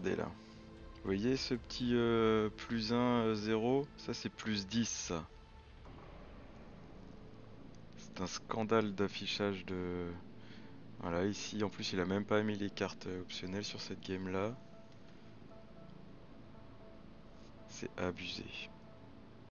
là. Vous voyez ce petit plus 1, 0? Ça c'est plus 10 ça. C'est un scandale d'affichage de... Voilà, ici en plus il a même pas mis les cartes optionnelles sur cette game là. C'est abusé.